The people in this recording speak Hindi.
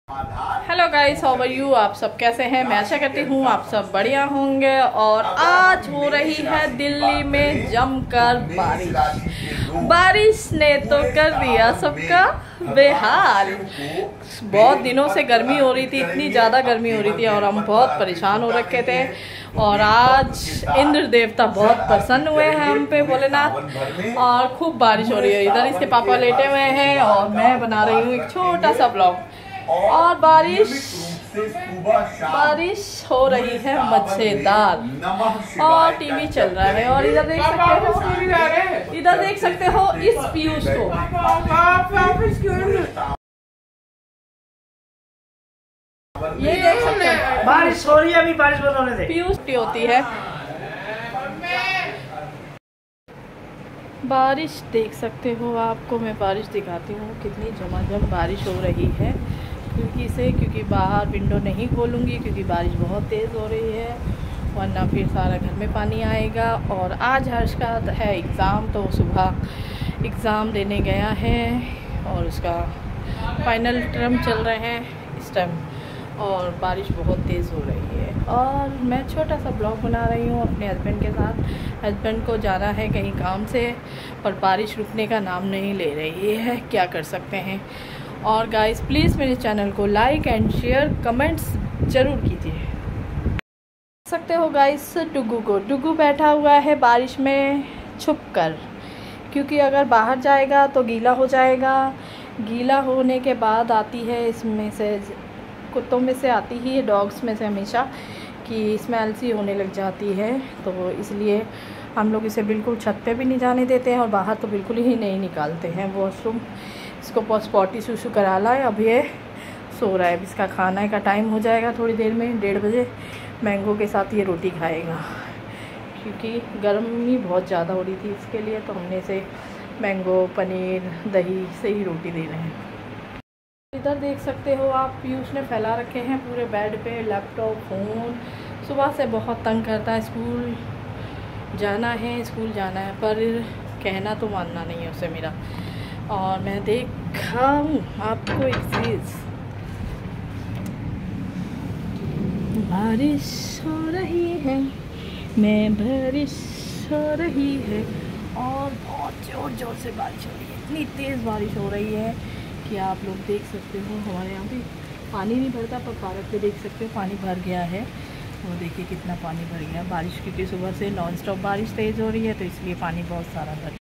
Hello guys, how are you. आप सब कैसे हैं? मैं आशा करती हूँ आप सब बढ़िया होंगे। और आज हो रही है दिल्ली में जमकर बारिश ने तो कर दिया सबका बेहाल। बहुत दिनों से गर्मी हो रही थी, इतनी ज़्यादा गर्मी हो रही थी और हम बहुत परेशान हो रखे थे। और आज इंद्र देवता बहुत प्रसन्न हुए हैं हम पे, भोलेनाथ। और खूब बारिश हो रही है। इधर इसके पापा लेटे हुए हैं और मैं बना रही हूँ एक छोटा सा ब्लॉग। और बारिश हो रही है मजेदार और टीवी चल रहा है। और इधर देख सकते हो इस पीयूष को। ये देख सकते हैं बारिश हो रही है, अभी बारिश बंद होने दे। पीयूष की होती है बारिश। देख सकते हो, आपको मैं बारिश दिखाती हूँ कितनी झमाझम बारिश हो रही है खिड़की से, क्योंकि बाहर विंडो नहीं खोलूँगी क्योंकि बारिश बहुत तेज़ हो रही है, वरना फिर सारा घर में पानी आएगा। और आज हर्ष का है एग्ज़ाम, तो सुबह एग्ज़ाम देने गया है और उसका फाइनल टर्म चल रहे हैं इस टाइम। और बारिश बहुत तेज़ हो रही है और मैं छोटा सा ब्लॉग बना रही हूँ अपने हस्बैंड के साथ। हस्बैंड को जाना है कहीं काम से, पर बारिश रुकने का नाम नहीं ले रही है, क्या कर सकते हैं। और गाइस प्लीज़ मेरे चैनल को लाइक एंड शेयर कमेंट्स ज़रूर कीजिए। देख सकते हो गाइस डुगू बैठा हुआ है बारिश में छुप कर, क्योंकि अगर बाहर जाएगा तो गीला हो जाएगा। गीला होने के बाद आती है, इसमें से कुत्तों में से आती ही है, डॉग्स में से हमेशा कि स्मेल सी होने लग जाती है। तो इसलिए हम लोग इसे बिल्कुल छत पे भी नहीं जाने देते हैं और बाहर तो बिल्कुल ही नहीं निकालते हैं। वॉशरूम इसको पॉटी शूशू करा लाए। अब ये सो रहा है। अब इसका खाने का टाइम हो जाएगा थोड़ी देर में, 1:30 बजे। मैंगो के साथ ये रोटी खाएगा, क्योंकि गर्मी बहुत ज़्यादा हो रही थी इसके लिए, तो हमने इसे मैंगो, पनीर, दही से ही रोटी दे रहे हैं। इधर देख सकते हो आप, पीयूष ने फैला रखे हैं पूरे बेड पे लैपटॉप, फ़ोन। सुबह से बहुत तंग करता है। स्कूल जाना है, पर कहना तो मानना नहीं है उसे मेरा। और मैं दिखाऊं आपको एक चीज़, बारिश हो रही है, बारिश हो रही है और बहुत ज़ोर से बारिश हो रही है। इतनी तेज़ बारिश हो रही है कि आप लोग देख सकते हो। हमारे यहाँ पे पानी नहीं भरता, पर पार्क पे देख सकते हो पानी भर गया है। वो देखिए कितना पानी भर गया बारिश, क्योंकि सुबह से नॉन स्टॉप बारिश तेज़ हो रही है, तो इसलिए पानी बहुत सारा भर